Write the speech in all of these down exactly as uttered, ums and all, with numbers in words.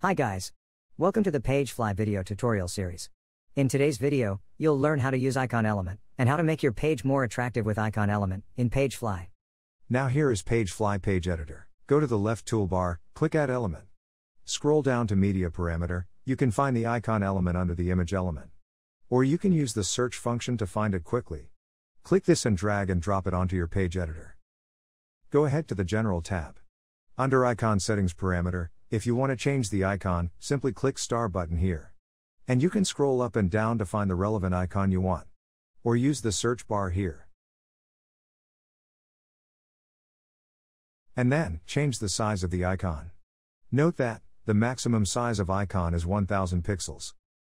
Hi guys! Welcome to the PageFly video tutorial series. In today's video, you'll learn how to use icon element, and how to make your page more attractive with icon element in PageFly. Now here is PageFly page editor. Go to the left toolbar, click Add Element. Scroll down to Media Parameter, you can find the icon element under the image element. Or you can use the search function to find it quickly. Click this and drag and drop it onto your page editor. Go ahead to the General tab. Under Icon Settings Parameter, if you want to change the icon, simply click star button here. And you can scroll up and down to find the relevant icon you want. Or use the search bar here. And then, change the size of the icon. Note that, the maximum size of icon is one thousand pixels.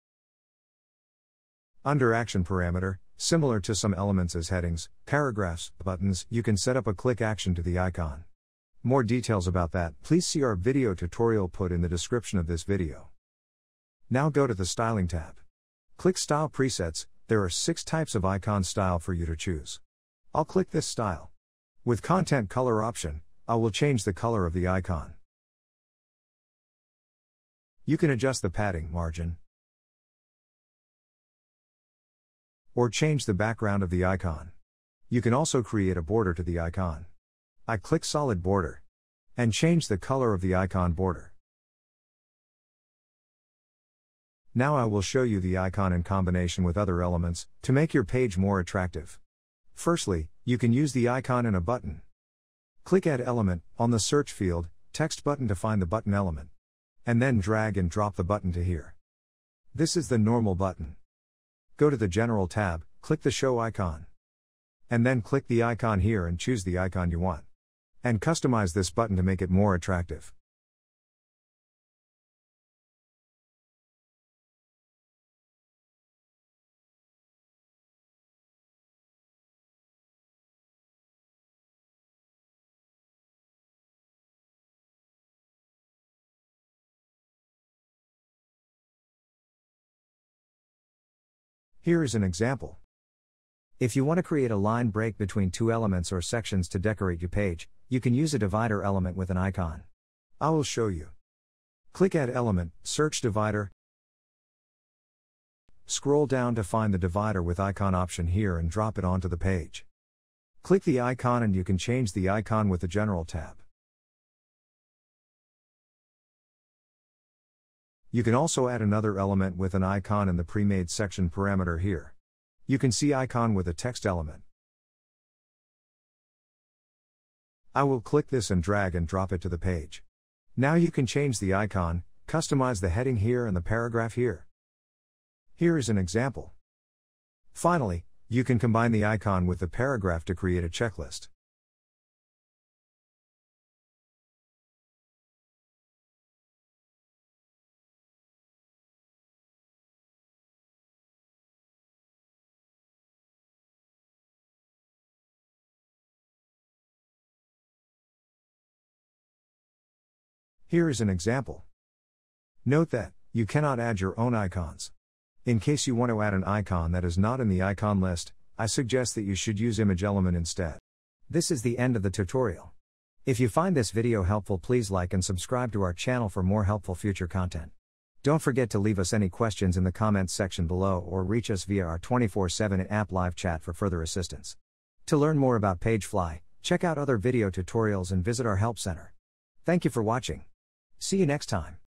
Under Action Parameter, similar to some elements as headings, paragraphs, buttons, you can set up a click action to the icon. More details about that, please see our video tutorial put in the description of this video. Now go to the Styling tab. Click Style Presets, there are six types of icon style for you to choose. I'll click this style. With Content Color option, I will change the color of the icon. You can adjust the padding, margin, or change the background of the icon. You can also create a border to the icon. I click Solid Border. And change the color of the icon border. Now I will show you the icon in combination with other elements, to make your page more attractive. Firstly, you can use the icon in a button. Click Add Element, on the search field, text button to find the button element. And then drag and drop the button to here. This is the normal button. Go to the General tab, click the Show icon. And then click the icon here and choose the icon you want. And customize this button to make it more attractive. Here is an example. If you want to create a line break between two elements or sections to decorate your page, you can use a divider element with an icon. I will show you. Click Add Element, search Divider. Scroll down to find the divider with icon option here and drop it onto the page. Click the icon and you can change the icon with the General tab. You can also add another element with an icon in the pre-made section parameter here. You can see icon with a text element. I will click this and drag and drop it to the page. Now you can change the icon, customize the heading here and the paragraph here. Here is an example. Finally, you can combine the icon with the paragraph to create a checklist. Here is an example. Note that, you cannot add your own icons. In case you want to add an icon that is not in the icon list, I suggest that you should use image element instead. This is the end of the tutorial. If you find this video helpful, please like and subscribe to our channel for more helpful future content. Don't forget to leave us any questions in the comments section below or reach us via our twenty-four seven app live chat for further assistance. To learn more about PageFly, check out other video tutorials and visit our help center. Thank you for watching. See you next time.